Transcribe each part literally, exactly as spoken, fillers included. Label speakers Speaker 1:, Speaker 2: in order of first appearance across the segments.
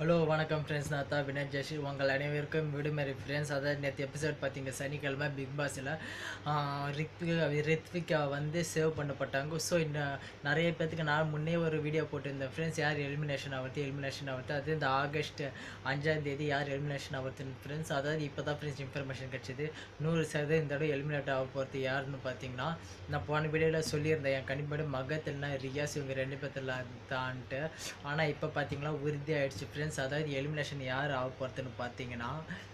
Speaker 1: Hello வணக்கம் friends. நான் தான் வினய் ஜெஷி. உங்கள் அனைவருக்கும் விடுமுறை ஃப்ரெண்ட்ஸ். அதாவது நேற்று எபிசோட் பார்த்தீங்க, சனிக்கிழமை பிக் பாஸில் ரித்விகா ரித்விகா வந்து சேவ் பண்ணப்பட்டாங்க. ஸோ இன்னும் நிறைய பேர்த்துக்கு நான் முன்னே ஒரு வீடியோ போட்டிருந்தேன் ஃப்ரெண்ட்ஸ், யார் எலிமினேஷன் ஆகிறது எலிமினேஷன் ஆகிறது அது இந்த ஆகஸ்ட் அஞ்சாம் தேதி யார் எலிமினேஷன் ஆகுதுன்னு ஃப்ரெண்ட்ஸ். அதாவது இப்போ தான் ஃப்ரெண்ட்ஸ் இன்ஃபர்மேஷன் கிடச்சிது. நூறு சதவீதம் இந்த தடவை எலிமினேட் ஆக போகிறது யாருன்னு பார்த்தீங்கன்னா, நான் போன வீடியோவில் சொல்லியிருந்தேன் என் கண்டிப்பாக மகத்தில்னா ரியாஸ் இவங்க ரெண்டு பேர்த்தில் தான்ட்டு. ஆனால் இப்போ பார்த்தீங்கன்னா உறுதி ஆகிடுச்சு ஃப்ரெண்ட்ஸ். அதாவது எலிமினேஷன் யார் ஆக போகிறதுன்னு பார்த்தீங்கன்னா,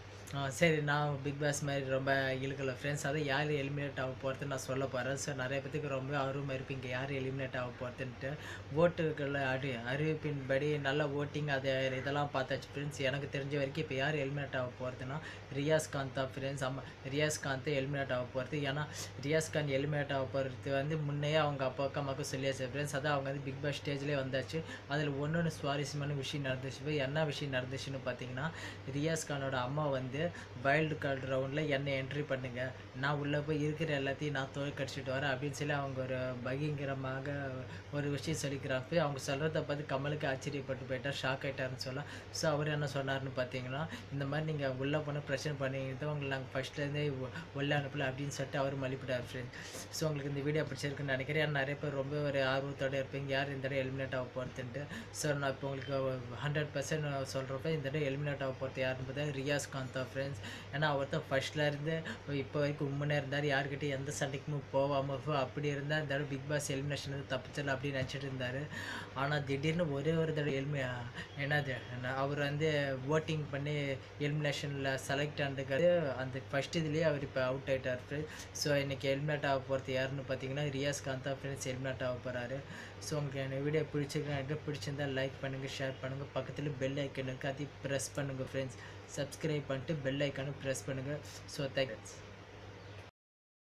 Speaker 1: சரி நான் பிக் பாஸ் மாதிரி ரொம்ப இழுக்கல ஃப்ரெண்ட்ஸ். அதை யார் எலிமினேட் ஆக போகிறதுன்னு நான் சொல்ல போகிறேன். ஸோ நிறைய பேத்துக்கு ரொம்ப ஆர்வமாக இருப்பீங்க யார் எலிமினேட் ஆக போகிறதுன்ட்டு. ஓட்டுகளை அறி அறிவிப்பின்படி நல்ல ஓட்டிங் அதை இதெல்லாம் பார்த்தாச்சு ஃப்ரெண்ட்ஸ். எனக்கு தெரிஞ்ச வரைக்கும் இப்போ யார் எலிமினேட் ஆக போகிறதுனா ரியாஸ் கான் தான் ஃப்ரெண்ட்ஸ். ஆமாம், ரியாஸ் கான் தான் எலிமினேட் ஆக போகிறது. ஏன்னா ரியாஸ் கான் எலிமினேட் ஆக போகிறது வந்து முன்னையே அவங்க அப்பாவுக்கு அம்மாவுக்கு சொல்லியாச்சு ஃப்ரெண்ட்ஸ். அதான் அவங்க வந்து பிக் பாஸ் ஸ்டேஜ்லேயே வந்தாச்சு. அதில் ஒன்று ஒன்று சுவாரஸ்யமான விஷயம் நடந்துச்சு. என்ன விஷயம் நடந்துச்சுன்னு பார்த்தீங்கன்னா, ரியாஸ் கானோட அம்மா வந்து வைல்டு கார்டு ரவுண்டில் என்னை என்ட்ரி பண்ணுங்க, நான் உள்ளே போய் இருக்கிற எல்லாத்தையும் நான் தோற்கடிச்சிட்டு வரேன் அப்படின்னு சொல்லி அவங்க ஒரு பகிரங்கமாக ஒரு விஷயம் சொல்லிக்கிறாங்க. அவங்க சொல்கிறத பார்த்து கமலுக்கு ஆச்சரியப்பட்டு போயிட்டார், ஷாக் ஆகிட்டாருன்னு சொல்லலாம். ஸோ அவர் என்ன சொன்னார்னு பார்த்தீங்கன்னா, இந்த மாதிரி நீங்கள் உள்ளே போன பிரச்சனை பண்ணிக்கிட்டு உங்களை நாங்கள் ஃபஸ்ட்லேருந்தே உள்ளே அனுப்பல அப்படின்னு சொல்லிட்டு அவர் மலிப்பிட்டார் ஃப்ரெண்ட்ஸ். ஸோ உங்களுக்கு இந்த வீடியோ பிடிச்சிருக்குன்னு நினைக்கிறேன். ஏன்னா நிறைய பேர் ரொம்ப ஒரு ஆர்வத்தோடு இருப்பீங்க யார் இந்த தடவை எலிமினேட் ஆக போகிறதுன்ட்டு. ஸோ நான் இப்போ உங்களுக்கு ஹண்ட்ரட் பர்சன்ட் சொல்கிறப்ப இந்த தடவை எலிமினேட் ஆக போகிறது யாருன்னு பார்த்தா ரியாஸ் கான் தான் ஃப்ரெண்ட்ஸ். ஏன்னா அவர் தான் ஃபஸ்ட்லேருந்து இப்போ வரைக்கும் உண்மையாக இருந்தார், யார்கிட்ட எந்த சண்டைக்குமே போகாமல் அப்படி இருந்தால் இந்த தடவை பிக் பாஸ் எலிமினேஷன் வந்து தப்பிச்சல அப்படின்னு நினச்சிட்டு இருந்தார். ஆனால் திடீர்னு ஒரே ஒரு தடவை எலிமி என்னது அவர் வந்து ஓட்டிங் பண்ணி எலிமினேஷனில் செலக்ட் ஆனதுக்கு அந்த ஃபஸ்ட் இதுலேயே அவர் இப்போ அவுட் ஆகிட்டார் ஃப்ரெண்ட்ஸ். ஸோ இன்றைக்கி எலிமினேட் ஆக போகிறது யாருன்னு பார்த்தீங்கன்னா ரியாஸ் கான் தான் ஃப்ரெண்ட்ஸ் எலிமினேட் ஆக போகிறாரு. ஸோ உங்களுக்கு என்ன வீடியோ பிடிச்சிருக்கு பிடிச்சிருந்தால் லைக் பண்ணுங்கள், ஷேர் பண்ணுங்கள், பக்கத்தில் பெல் ஐக்கன் இருக்குது அதையும் ப்ரெஸ் பண்ணுங்கள் ஃப்ரெண்ட்ஸ். சப்ஸ்கிரைப் பண்ணிட்டு பெல் ஐக்கானு ப்ரெஸ் பண்ணுங்கள். So thanks.